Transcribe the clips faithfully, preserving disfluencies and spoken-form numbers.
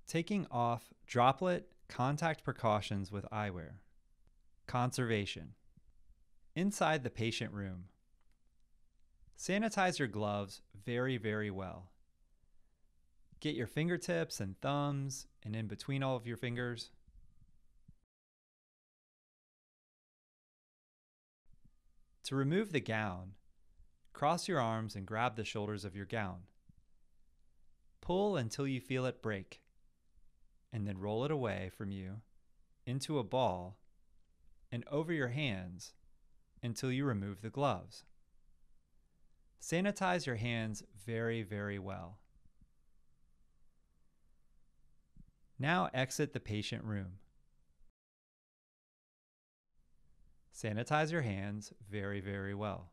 Taking off droplet contact precautions with eyewear. Conservation. Inside the patient room. Sanitize your gloves very, very well. Get your fingertips and thumbs and in between all of your fingers. To remove the gown, cross your arms and grab the shoulders of your gown. Pull until you feel it break, and then roll it away from you into a ball and over your hands until you remove the gloves. Sanitize your hands very, very well. Now exit the patient room. Sanitize your hands very, very well.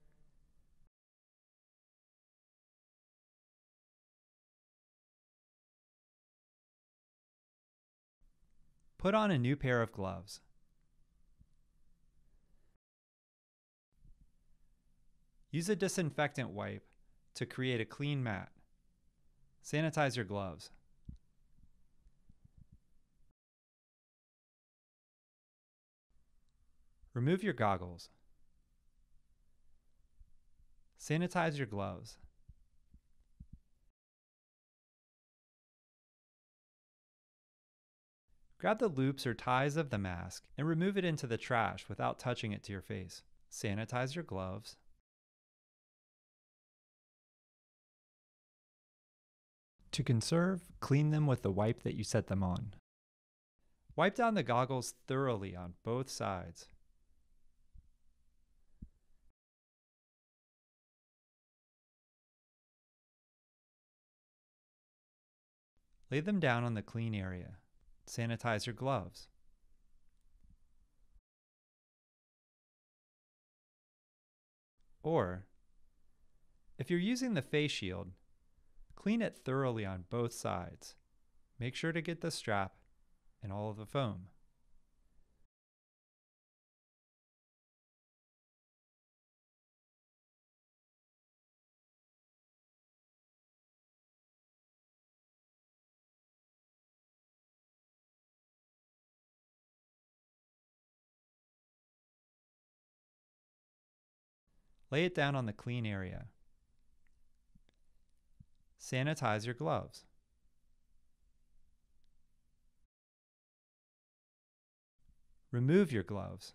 Put on a new pair of gloves. Use a disinfectant wipe to create a clean mat. Sanitize your gloves. Remove your goggles. Sanitize your gloves. Grab the loops or ties of the mask and remove it into the trash without touching it to your face. Sanitize your gloves. To conserve, clean them with the wipe that you set them on. Wipe down the goggles thoroughly on both sides. Lay them down on the clean area. Sanitize your gloves. Or, if you're using the face shield, clean it thoroughly on both sides. Make sure to get the strap and all of the foam. Lay it down on the clean area. Sanitize your gloves. Remove your gloves.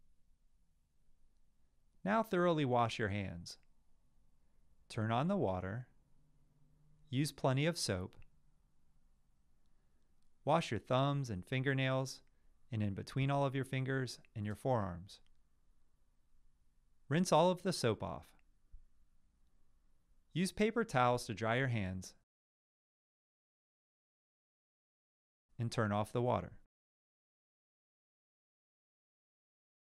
Now thoroughly wash your hands. Turn on the water. Use plenty of soap. Wash your thumbs and fingernails and in between all of your fingers and your forearms. Rinse all of the soap off. Use paper towels to dry your hands and turn off the water.